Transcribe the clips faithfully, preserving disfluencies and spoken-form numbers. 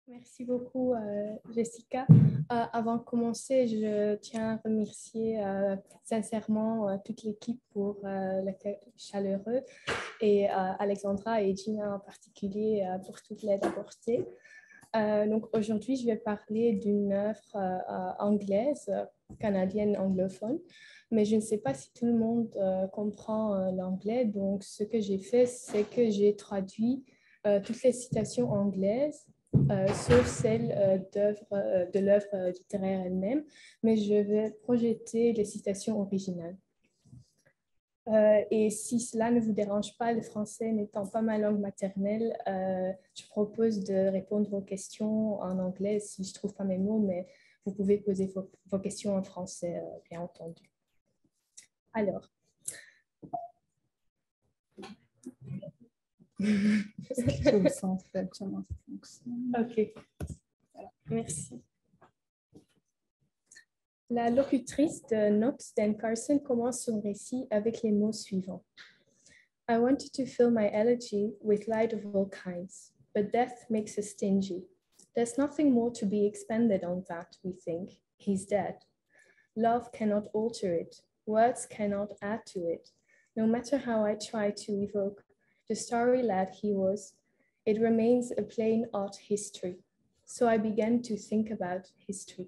Merci beaucoup, euh, Jessica. Euh, avant de commencer, je tiens à remercier euh, sincèrement euh, toute l'équipe pour euh, l'accueil chaleureux et euh, Alexandra et Gina en particulier euh, pour toute l'aide apportée. Euh, donc aujourd'hui, je vais parler d'une œuvre euh, anglaise, canadienne anglophone, mais je ne sais pas si tout le monde euh, comprend euh, l'anglais. Donc ce que j'ai fait, c'est que j'ai traduit euh, toutes les citations anglaises, euh, sauf celles euh, d'œuvre, euh, de l'œuvre littéraire elle-même, mais je vais projeter les citations originales. Euh, et si cela ne vous dérange pas, le français n'étant pas ma langue maternelle, euh, je propose de répondre aux questions en anglais si je ne trouve pas mes mots, mais vous pouvez poser vos, vos questions en français, euh, bien entendu. Alors. Je sais en fait comment ça fonctionne. Ok, voilà. Merci. La locutrice de Knox Dan Carson commence son récit avec les mots suivants. I wanted to fill my elegy with light of all kinds, but death makes us stingy. There's nothing more to be expended on that, we think. He's dead. Love cannot alter it. Words cannot add to it. No matter how I try to evoke the starry lad he was, it remains a plain art history. So I began to think about history.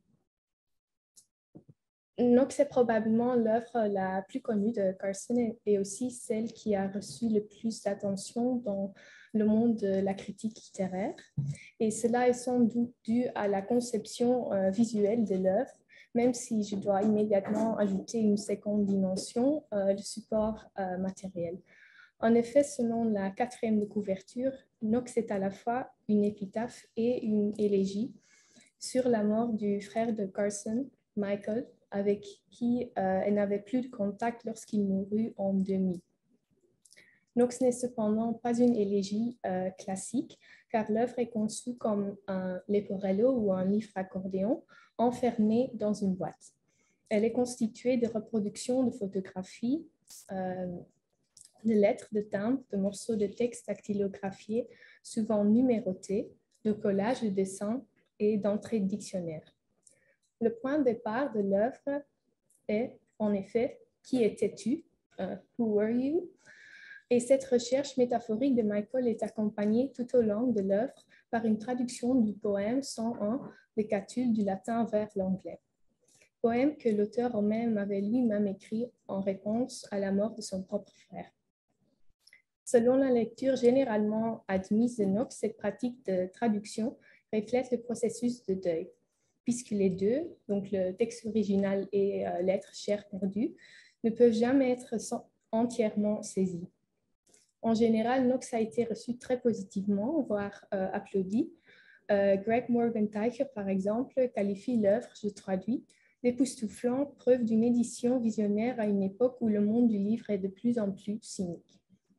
Knox est probablement l'œuvre la plus connue de Carson et aussi celle qui a reçu le plus d'attention dans le monde de la critique littéraire. Et cela est sans doute dû à la conception euh, visuelle de l'œuvre, même si je dois immédiatement ajouter une seconde dimension, euh, le support euh, matériel. En effet, selon la quatrième de couverture, Knox est à la fois une épitaphe et une élégie sur la mort du frère de Carson, Michael, avec qui euh, elle n'avait plus de contact lorsqu'il mourut en deux mille. Knox n'est cependant pas une élégie euh, classique, car l'œuvre est conçue comme un leporello ou un livre accordéon enfermé dans une boîte. Elle est constituée de reproductions de photographies, euh, de lettres, de timbres, de morceaux de texte dactylographiés, souvent numérotés, de collages, de dessins et d'entrées de dictionnaire. Le point de départ de l'œuvre est, en effet, « Qui étais-tu? Uh, who were you? » Et cette recherche métaphorique de Michael est accompagnée tout au long de l'œuvre par une traduction du poème cent un de Catulle du latin vers l'anglais. Poème que l'auteur même avait lui-même écrit en réponse à la mort de son propre frère. Selon la lecture généralement admise de Knox, cette pratique de traduction reflète le processus de deuil, puisque les deux, donc le texte original et euh, l'être cher perdu, ne peuvent jamais être sans, entièrement saisis. En général, Knox a été reçu très positivement, voire euh, applaudi. Euh, Greg Morgenthaler, par exemple, qualifie l'œuvre, je traduis, d'époustouflant, preuve d'une édition visionnaire à une époque où le monde du livre est de plus en plus cynique.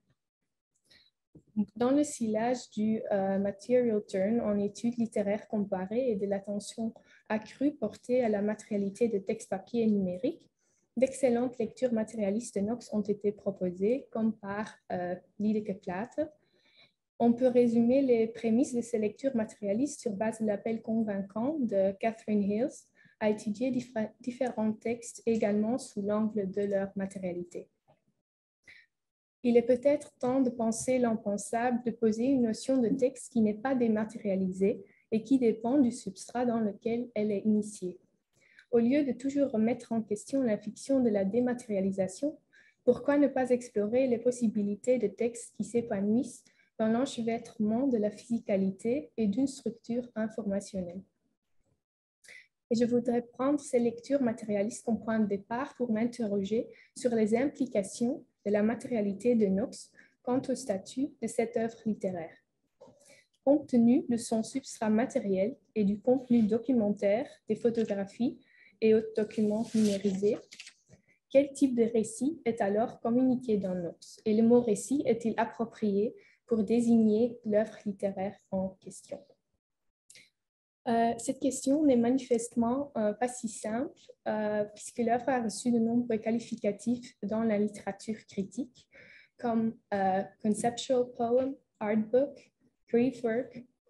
Dans le sillage du euh, Material Turn en études littéraires comparées et de l'attention accrue portée à la matérialité de textes papier et numérique, d'excellentes lectures matérialistes de Knox ont été proposées, comme par euh, Liedeke Plater. On peut résumer les prémices de ces lectures matérialistes sur base de l'appel convaincant de Catherine Hills à étudier diffé- différents textes également sous l'angle de leur matérialité. Il est peut-être temps de penser l'impensable, de poser une notion de texte qui n'est pas dématérialisée et qui dépend du substrat dans lequel elle est initiée. Au lieu de toujours remettre en question la fiction de la dématérialisation, pourquoi ne pas explorer les possibilités de textes qui s'épanouissent dans l'enchevêtrement de la physicalité et d'une structure informationnelle? Et je voudrais prendre ces lectures matérialistes comme point de départ pour m'interroger sur les implications de la matérialité de Knox quant au statut de cette œuvre littéraire. Compte tenu de son substrat matériel et du contenu documentaire des photographies et autres documents numérisés, quel type de récit est alors communiqué dans Knox? Et le mot récit est-il approprié pour désigner l'œuvre littéraire en question? Euh, cette question n'est manifestement euh, pas si simple, euh, puisque l'œuvre a reçu de nombreux qualificatifs dans la littérature critique, comme euh, conceptual poem, art book, grief work,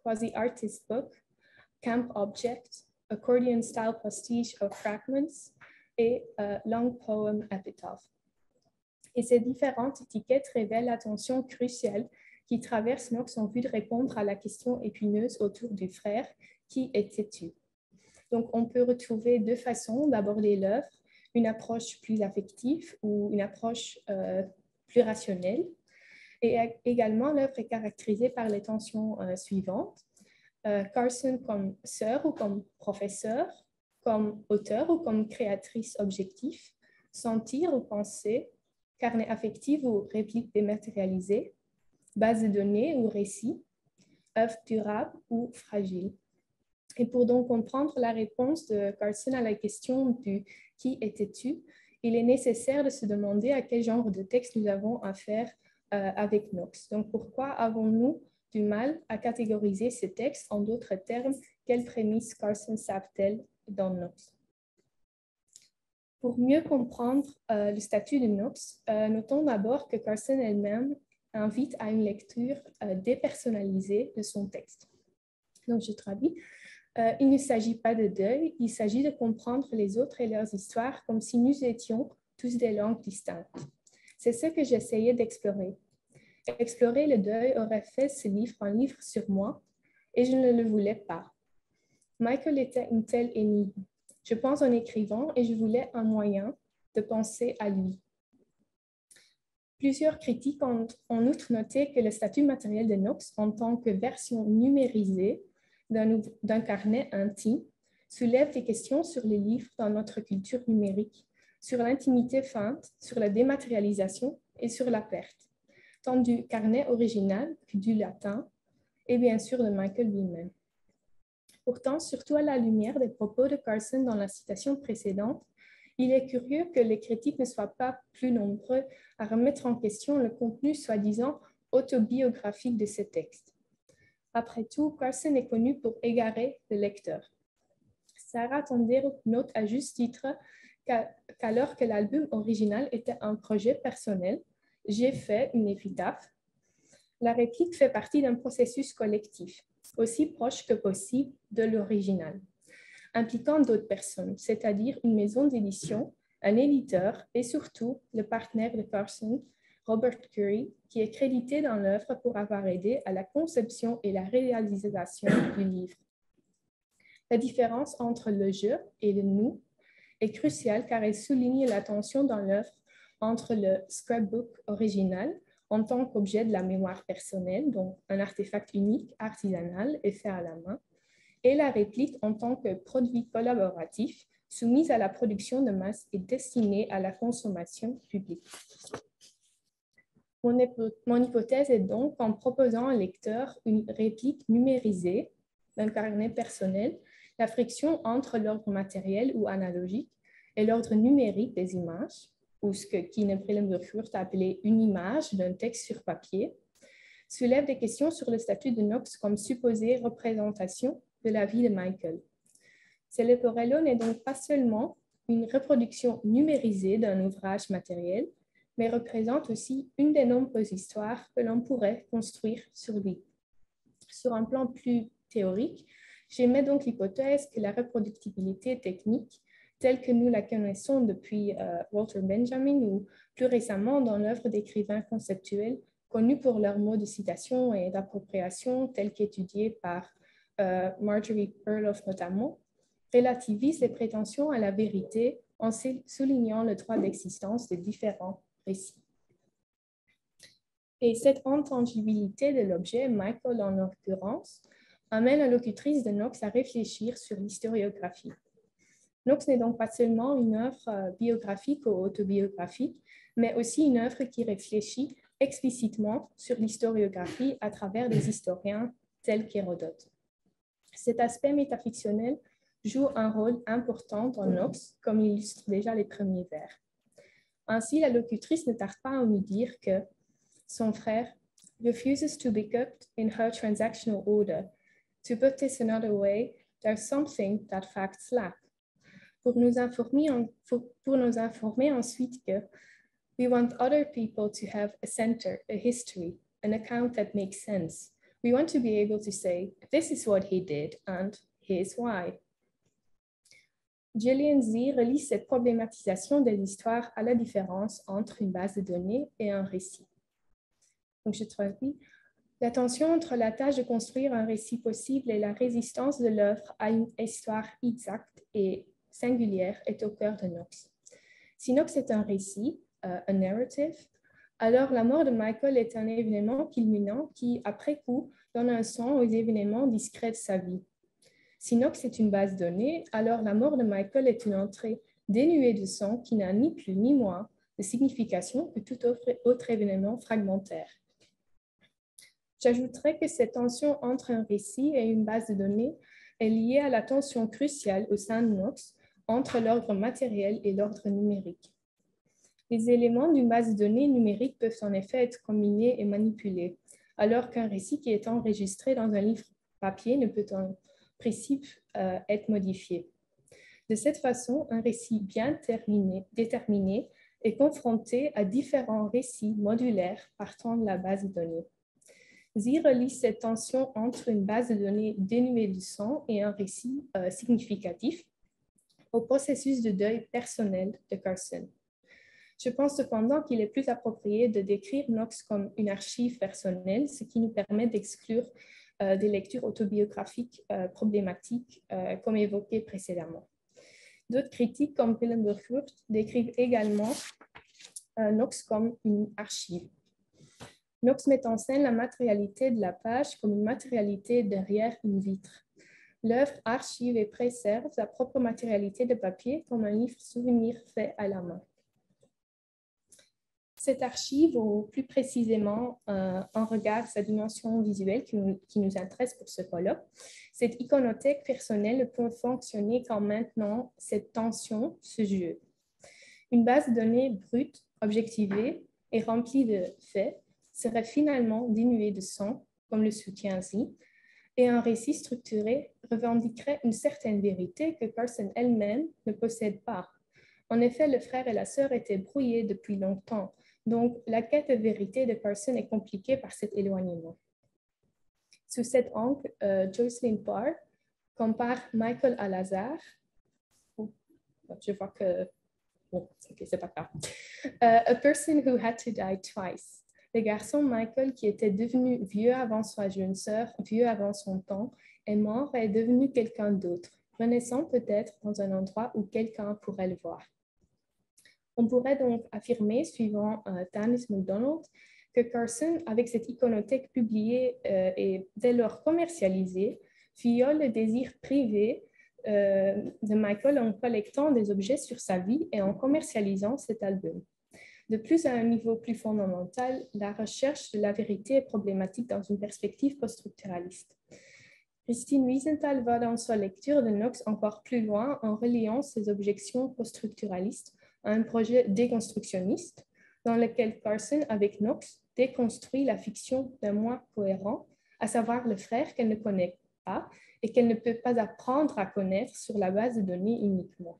Quasi-Artist Book, Camp Object, Accordion Style Pastiche of Fragments et euh, Long Poem Epitaph. Et ces différentes étiquettes révèlent l'attention cruciale qui traverse Knox en vue de répondre à la question épineuse autour du frère, qui étais-tu? Donc, on peut retrouver deux façons d'aborder l'œuvre, une approche plus affective ou une approche euh, plus rationnelle. Et également, l'œuvre est caractérisée par les tensions euh, suivantes. Euh, Carson comme sœur ou comme professeur, comme auteur ou comme créatrice objective, sentir ou penser, carnet affectif ou réplique dématérialisée, base de données ou récit, œuvre durable ou fragile. Et pour donc comprendre la réponse de Carson à la question du « qui étais-tu ?», il est nécessaire de se demander à quel genre de texte nous avons affaire euh, avec Knox. Donc, pourquoi avons-nous du mal à catégoriser ces textes? En d'autres termes, quelles prémices Carson savent-elles dans Knox? Pour mieux comprendre euh, le statut de Knox, euh, notons d'abord que Carson elle-même invite à une lecture euh, dépersonnalisée de son texte. Donc, je traduis. Euh, il ne s'agit pas de deuil, il s'agit de comprendre les autres et leurs histoires comme si nous étions tous des langues distinctes. C'est ce que j'essayais d'explorer. Explorer le deuil aurait fait ce livre un livre sur moi et je ne le voulais pas. Michael était une telle énigme. Je pense en écrivant et je voulais un moyen de penser à lui. Plusieurs critiques ont en outre noté que le statut matériel de Knox en tant que version numérisée d'un carnet intime soulève des questions sur les livres dans notre culture numérique, sur l'intimité feinte, sur la dématérialisation et sur la perte, tant du carnet original que du latin et bien sûr de Michael lui-même. Pourtant, surtout à la lumière des propos de Carson dans la citation précédente, il est curieux que les critiques ne soient pas plus nombreux à remettre en question le contenu soi-disant autobiographique de ces textes. Après tout, Carson est connu pour égarer le lecteur. Sarah Tondero note à juste titre qu'alors que l'album original était un projet personnel, j'ai fait une épitaphe. La réplique fait partie d'un processus collectif, aussi proche que possible de l'original, impliquant d'autres personnes, c'est-à-dire une maison d'édition, un éditeur et surtout le partenaire de Carson, Robert Curry, qui est crédité dans l'œuvre pour avoir aidé à la conception et la réalisation du livre. La différence entre le « je » et le « nous » est cruciale car elle souligne la tension dans l'œuvre entre le scrapbook original en tant qu'objet de la mémoire personnelle, donc un artefact unique, artisanal et fait à la main, et la réplique en tant que produit collaboratif soumis à la production de masse et destiné à la consommation publique. Mon, mon hypothèse est donc qu'en proposant au lecteur une réplique numérisée d'un carnet personnel, la friction entre l'ordre matériel ou analogique et l'ordre numérique des images, ou ce que Kine Brillenburg a appelé une image d'un texte sur papier, soulève des questions sur le statut de Knox comme supposée représentation de la vie de Michael. Ce Leporello n'est donc pas seulement une reproduction numérisée d'un ouvrage matériel, mais représente aussi une des nombreuses histoires que l'on pourrait construire sur lui. Sur un plan plus théorique, j'émets donc l'hypothèse que la reproductibilité technique, telle que nous la connaissons depuis euh, Walter Benjamin ou plus récemment dans l'œuvre d'écrivains conceptuels connus pour leurs mots de citation et d'appropriation, tels qu'étudiés par euh, Marjorie Perloff notamment, relativise les prétentions à la vérité en soulignant le droit d'existence de différents récits. Et cette intangibilité de l'objet, Michael en l'occurrence, amène la locutrice de Knox à réfléchir sur l'historiographie. Knox n'est donc pas seulement une œuvre biographique ou autobiographique, mais aussi une œuvre qui réfléchit explicitement sur l'historiographie à travers des historiens tels qu'Hérodote. Cet aspect métafictionnel joue un rôle important dans Knox, comme illustrent déjà les premiers vers. Ainsi, la locutrice ne tarde pas à nous dire que son frère refuses to be kept in her transactional order. To put this another way, there's something that facts lack. Pour nous informer, en, pour, pour nous informer ensuite que we want other people to have a center, a history, an account that makes sense. We want to be able to say, this is what he did and here's why. Julian Zee relie cette problématisation de l'histoire à la différence entre une base de données et un récit. Donc, je traduis. La tension entre la tâche de construire un récit possible et la résistance de l'œuvre à une histoire exacte et singulière est au cœur de Knox. Si Knox est un récit, uh, un narrative, alors la mort de Michael est un événement culminant qui, après coup, donne un sens aux événements discrets de sa vie. Si Knox est une base de données, alors la mort de Michael est une entrée dénuée de sens qui n'a ni plus ni moins de signification que tout autre, autre événement fragmentaire. J'ajouterais que cette tension entre un récit et une base de données est liée à la tension cruciale au sein de Knox entre l'ordre matériel et l'ordre numérique. Les éléments d'une base de données numérique peuvent en effet être combinés et manipulés, alors qu'un récit qui est enregistré dans un livre papier ne peut en principe euh, être modifié. De cette façon, un récit bien terminé, déterminé est confronté à différents récits modulaires partant de la base de données. Zee relie cette tension entre une base de données dénuée de sens et un récit euh, significatif au processus de deuil personnel de Carson. Je pense cependant qu'il est plus approprié de décrire Knox comme une archive personnelle, ce qui nous permet d'exclure euh, des lectures autobiographiques euh, problématiques, euh, comme évoqué précédemment. D'autres critiques, comme Willem de Groot, décrivent également euh, Knox comme une archive. Knox met en scène la matérialité de la page comme une matérialité derrière une vitre. L'œuvre archive et préserve sa propre matérialité de papier comme un livre souvenir fait à la main. Cette archive, ou plus précisément euh, en regard sa dimension visuelle qui nous, qui nous intéresse pour ce colloque, cette iconothèque personnelle ne peut fonctionner qu'en maintenant cette tension, ce jeu. Une base de données brute, objectivée et remplie de faits serait finalement dénuée de sens, comme le soutient Zee, et un récit structuré revendiquerait une certaine vérité que Carson elle-même ne possède pas. En effet, le frère et la sœur étaient brouillés depuis longtemps, donc la quête de vérité de Carson est compliquée par cet éloignement. Sous cet angle, euh, Jocelyn Parr compare Michael à Lazare. Oh, je vois que... Bon, ok, c'est pas grave. Uh, a person who had to die twice. Le garçon Michael, qui était devenu vieux avant sa jeune sœur, vieux avant son temps, est mort et est devenu quelqu'un d'autre, renaissant peut-être dans un endroit où quelqu'un pourrait le voir. On pourrait donc affirmer, suivant uh, Tanis MacDonald, que Carson, avec cette iconothèque publiée euh, et dès lors commercialisée, viole le désir privé euh, de Michael en collectant des objets sur sa vie et en commercialisant cet album. De plus, à un niveau plus fondamental, la recherche de la vérité est problématique dans une perspective post-structuraliste. Christine Wiesenthal va dans sa lecture de Knox encore plus loin en reliant ses objections post-structuralistes à un projet déconstructionniste dans lequel Carson, avec Knox, déconstruit la fiction d'un moi cohérent, à savoir le frère qu'elle ne connaît pas et qu'elle ne peut pas apprendre à connaître sur la base de données uniquement.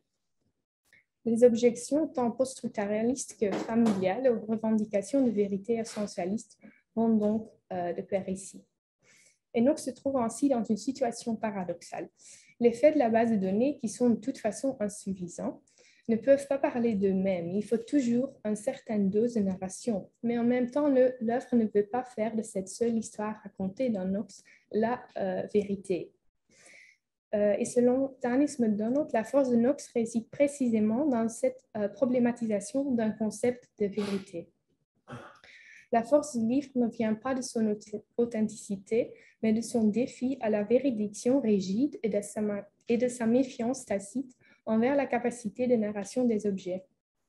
Les objections tant post-structuralistes que familiales aux revendications de vérité essentialistes vont donc euh, de pair ici. Et Knox se trouve ainsi dans une situation paradoxale. Les faits de la base de données, qui sont de toute façon insuffisants, ne peuvent pas parler d'eux-mêmes. Il faut toujours une certaine dose de narration, mais en même temps, l'œuvre ne peut pas faire de cette seule histoire racontée dans Knox la euh, vérité. Euh, et selon Tanis MacDonald, la force de Knox réside précisément dans cette euh, problématisation d'un concept de vérité. La force du livre ne vient pas de son authenticité, mais de son défi à la véridiction rigide et de sa, et de sa méfiance tacite envers la capacité de narration des objets.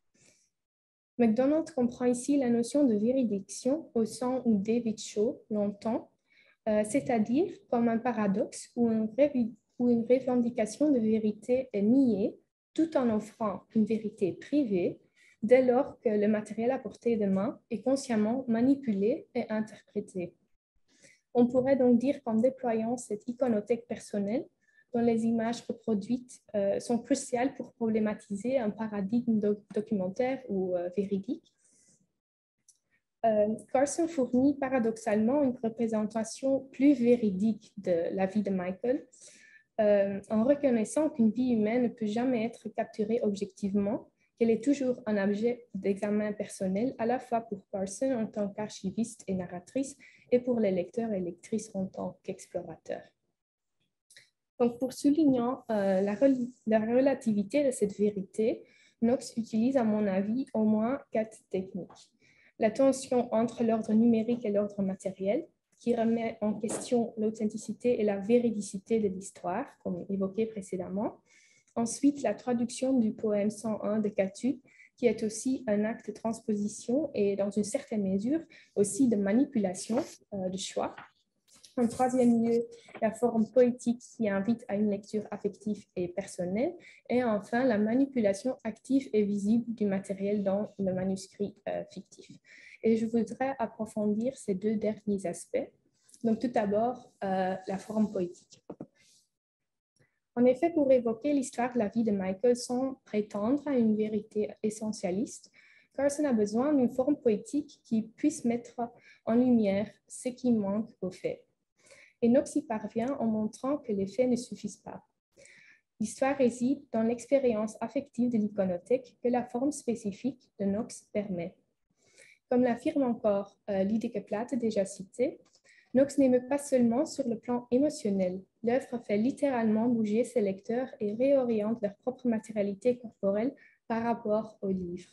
MacDonald comprend ici la notion de véridiction au sens où David Shaw l'entend, euh, c'est-à-dire comme un paradoxe ou un où une revendication de vérité est niée tout en offrant une vérité privée dès lors que le matériel à portée de main est consciemment manipulé et interprété. On pourrait donc dire qu'en déployant cette iconothèque personnelle, dont les images reproduites euh, sont cruciales pour problématiser un paradigme doc documentaire ou euh, véridique, Euh, Carson fournit paradoxalement une représentation plus véridique de la vie de Michael, euh, en reconnaissant qu'une vie humaine ne peut jamais être capturée objectivement, qu'elle est toujours un objet d'examen personnel, à la fois pour Carson en tant qu'archiviste et narratrice, et pour les lecteurs et lectrices en tant qu'explorateurs. Donc, pour souligner euh, la, rel la relativité de cette vérité, Knox utilise, à mon avis, au moins quatre techniques. La tension entre l'ordre numérique et l'ordre matériel, qui remet en question l'authenticité et la véridicité de l'histoire, comme évoqué précédemment. Ensuite, la traduction du poème cent un de Catu, qui est aussi un acte de transposition et, dans une certaine mesure, aussi de manipulation euh, de choix. En troisième lieu, la forme poétique qui invite à une lecture affective et personnelle. Et enfin, la manipulation active et visible du matériel dans le manuscrit euh, fictif. Et je voudrais approfondir ces deux derniers aspects. Donc, tout d'abord, euh, la forme poétique. En effet, pour évoquer l'histoire de la vie de Michael sans prétendre à une vérité essentialiste, Carson a besoin d'une forme poétique qui puisse mettre en lumière ce qui manque aux faits. Et Knox y parvient en montrant que les faits ne suffisent pas. L'histoire réside dans l'expérience affective de l'iconothèque que la forme spécifique de Knox permet. Comme l'affirme encore euh, Liedeke Platte, déjà citée, Knox n'aime pas seulement sur le plan émotionnel. L'œuvre fait littéralement bouger ses lecteurs et réoriente leur propre matérialité corporelle par rapport au livre.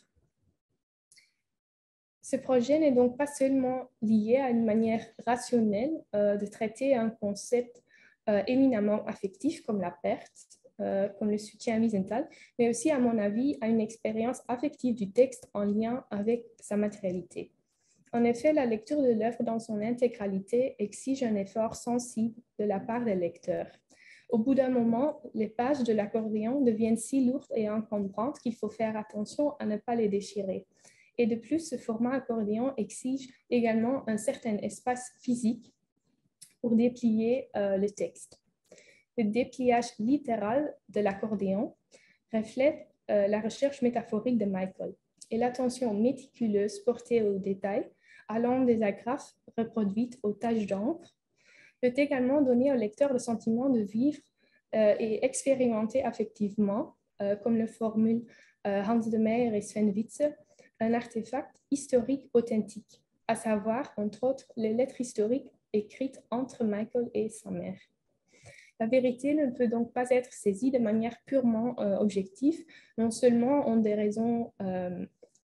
Ce projet n'est donc pas seulement lié à une manière rationnelle euh, de traiter un concept euh, éminemment affectif comme la perte, euh, comme le soutien horizontal, mais aussi, à mon avis, à une expérience affective du texte en lien avec sa matérialité. En effet, la lecture de l'œuvre dans son intégralité exige un effort sensible de la part des lecteurs. Au bout d'un moment, les pages de l'accordéon deviennent si lourdes et encombrantes qu'il faut faire attention à ne pas les déchirer. Et de plus, ce format accordéon exige également un certain espace physique pour déplier euh, le texte. Le dépliage littéral de l'accordéon reflète euh, la recherche métaphorique de Michael et l'attention méticuleuse portée aux détails, allant des agrafes reproduites aux taches d'encre, peut également donner au lecteur le sentiment de vivre euh, et expérimenter affectivement, euh, comme le formulent euh, Hans de Meyer et Sven Witze, un artefact historique authentique, à savoir, entre autres, les lettres historiques écrites entre Michael et sa mère. La vérité ne peut donc pas être saisie de manière purement euh, objective, non seulement en des raisons, euh,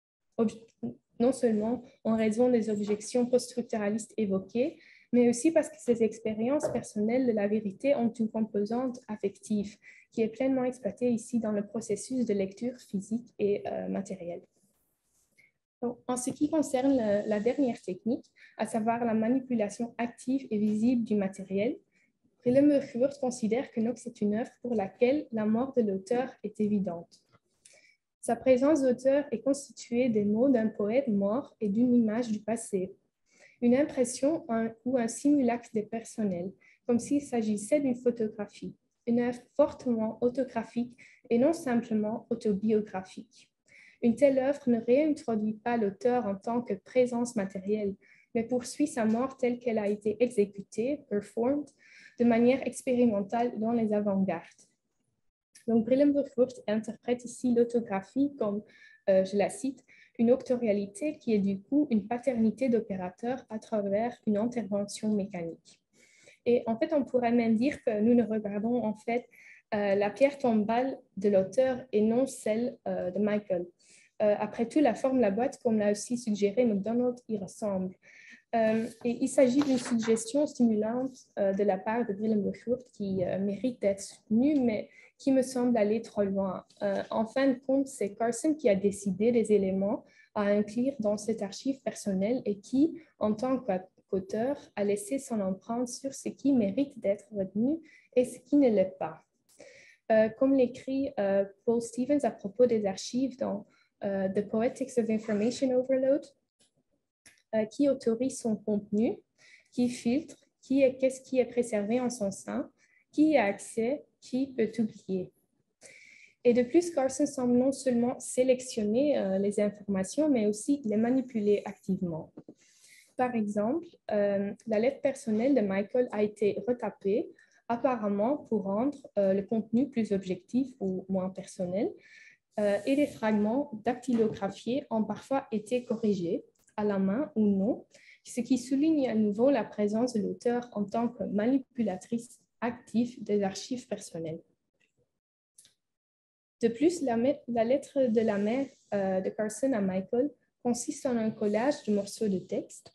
non seulement en raison des objections post-structuralistes évoquées, mais aussi parce que ces expériences personnelles de la vérité ont une composante affective qui est pleinement exploitée ici dans le processus de lecture physique et euh, matérielle. Donc, en ce qui concerne la, la dernière technique, à savoir la manipulation active et visible du matériel, Willem Furt considère que Knox est une œuvre pour laquelle la mort de l'auteur est évidente. Sa présence d'auteur est constituée des mots d'un poète mort et d'une image du passé, une impression un, ou un simulacre dépersonnel, comme s'il s'agissait d'une photographie, une œuvre fortement autographique et non simplement autobiographique. Une telle œuvre ne réintroduit pas l'auteur en tant que présence matérielle, mais poursuit sa mort telle qu'elle a été exécutée, performed, de manière expérimentale dans les avant-gardes. Donc, Brillenburg-Wurth interprète ici l'autographie comme, euh, je la cite, une octorialité qui est du coup une paternité d'opérateur à travers une intervention mécanique. Et en fait, on pourrait même dire que nous ne regardons en fait euh, la pierre tombale de l'auteur et non celle euh, de Michael. Euh, après tout, la forme de la boîte, comme l'a aussi suggéré MacDonald, y ressemble. Euh, et il s'agit d'une suggestion stimulante euh, de la part de Brillenburg-Wurth qui euh, mérite d'être soutenue, mais qui me semble aller trop loin. Euh, en fin de compte, c'est Carson qui a décidé des éléments à inclure dans cette archive personnelle et qui, en tant qu'auteur, a laissé son empreinte sur ce qui mérite d'être retenu et ce qui ne l'est pas. Euh, comme l'écrit euh, Paul Stevens à propos des archives dans euh, The Poetics of Information Overload, euh, qui autorise son contenu, qui filtre, qui est, qu'est-ce qui est préservé en son sein, qui y a accès, qui peut oublier. Et de plus, Carson semble non seulement sélectionner euh, les informations, mais aussi les manipuler activement. Par exemple, euh, la lettre personnelle de Michael a été retapée, apparemment pour rendre euh, le contenu plus objectif ou moins personnel, euh, et des fragments dactylographiés ont parfois été corrigés, à la main ou non, ce qui souligne à nouveau la présence de l'auteur en tant que manipulatrice active des archives personnelles. De plus, la, la lettre de la mère euh, de Carson à Michael consiste en un collage de morceaux de texte.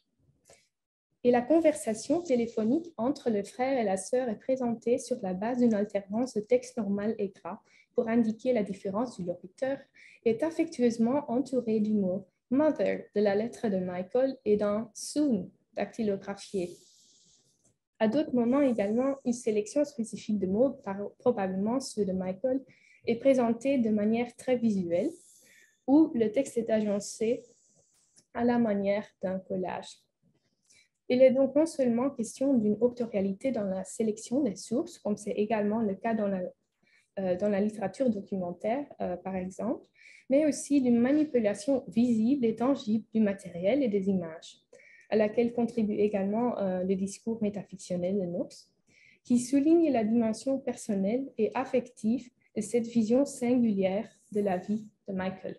Et la conversation téléphonique entre le frère et la sœur est présentée sur la base d'une alternance de texte normal et gras pour indiquer la différence du locuteur et est affectueusement entourée du mot « mother » de la lettre de Michael et d'un « soon » dactylographié. À d'autres moments également, une sélection spécifique de mots, probablement ceux de Michael, est présentée de manière très visuelle, où le texte est agencé à la manière d'un collage. Il est donc non seulement question d'une autorialité dans la sélection des sources, comme c'est également le cas dans la, euh, dans la littérature documentaire, euh, par exemple, mais aussi d'une manipulation visible et tangible du matériel et des images, à laquelle contribue également euh, le discours métafictionnel de Knox, qui souligne la dimension personnelle et affective de cette vision singulière de la vie de Michael.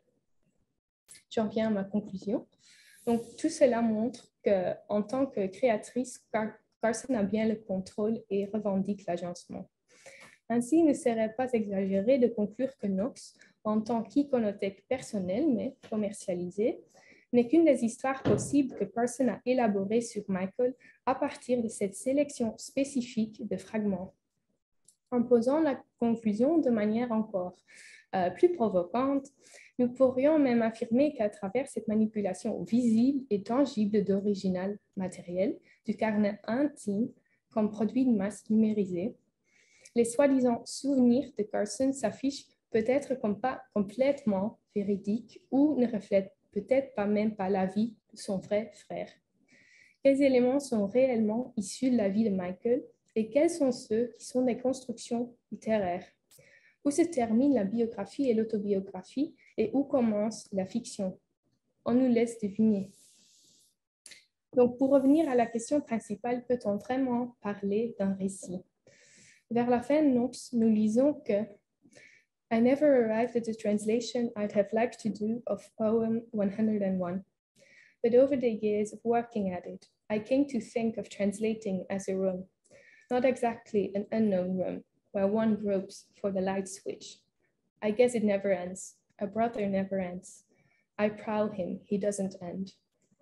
J'en viens à ma conclusion. Donc, tout cela montre qu'en tant que créatrice, Carson a bien le contrôle et revendique l'agencement. Ainsi, il ne serait pas exagéré de conclure que Knox, en tant qu'iconothèque personnelle, mais commercialisée, n'est qu'une des histoires possibles que Carson a élaborées sur Michael à partir de cette sélection spécifique de fragments. En posant la conclusion de manière encore euh, plus provocante, nous pourrions même affirmer qu'à travers cette manipulation visible et tangible d'original matériel du carnet intime comme produit de masse numérisé, les soi-disant souvenirs de Carson s'affichent peut-être comme pas complètement véridiques ou ne reflètent peut-être pas même pas la vie de son vrai frère. Quels éléments sont réellement issus de la vie de Michael et quels sont ceux qui sont des constructions littéraires? Où se termine la biographie et l'autobiographie et où commence la fiction? On nous laisse deviner. Donc, pour revenir à la question principale, peut-on vraiment parler d'un récit? Vers la fin de Knox, nous lisons que I never arrived at the translation I'd have liked to do of poem one hundred and one. But over the years of working at it, I came to think of translating as a room, not exactly an unknown room, where one gropes for the light switch. I guess it never ends. A brother never ends. I prowl him, he doesn't end.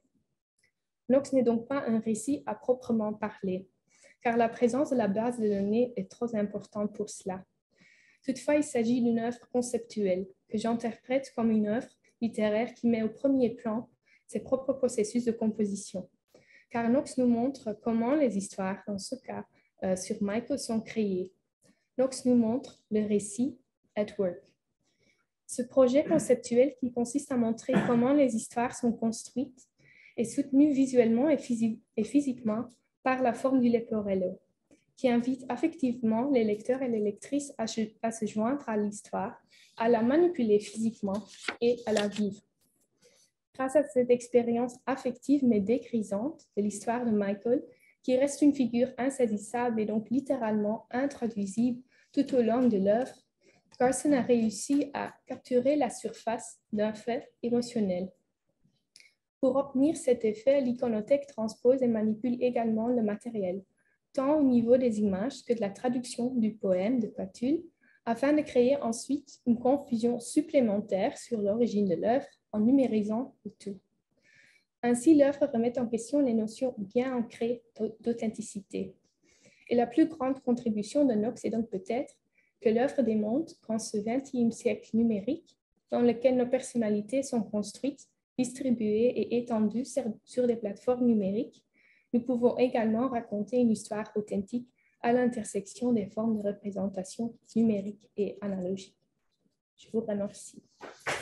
Knox n'est donc pas un récit à proprement parler, car la présence de la base de données est trop importante pour cela. Toutefois, il s'agit d'une œuvre conceptuelle que j'interprète comme une œuvre littéraire qui met au premier plan ses propres processus de composition. Car Knox nous montre comment les histoires, dans ce cas, euh, sur Michael, sont créées. Knox nous montre le récit at work. Ce projet conceptuel qui consiste à montrer comment les histoires sont construites est soutenu visuellement et, physi- et physiquement par la forme du leporello, qui invite affectivement les lecteurs et les lectrices à, à se joindre à l'histoire, à la manipuler physiquement et à la vivre. Grâce à cette expérience affective mais dégrisante de l'histoire de Michael, qui reste une figure insaisissable et donc littéralement intraduisible tout au long de l'œuvre, Carson a réussi à capturer la surface d'un fait émotionnel. Pour obtenir cet effet, l'iconothèque transpose et manipule également le matériel, tant au niveau des images que de la traduction du poème de Catulle, afin de créer ensuite une confusion supplémentaire sur l'origine de l'œuvre en numérisant le tout. Ainsi, l'œuvre remet en question les notions bien ancrées d'authenticité. Et la plus grande contribution de Knox est donc peut-être que l'œuvre démontre qu'en ce vingtième siècle numérique, dans lequel nos personnalités sont construites, distribuées et étendues sur des plateformes numériques, nous pouvons également raconter une histoire authentique à l'intersection des formes de représentation numériques et analogiques. Je vous remercie.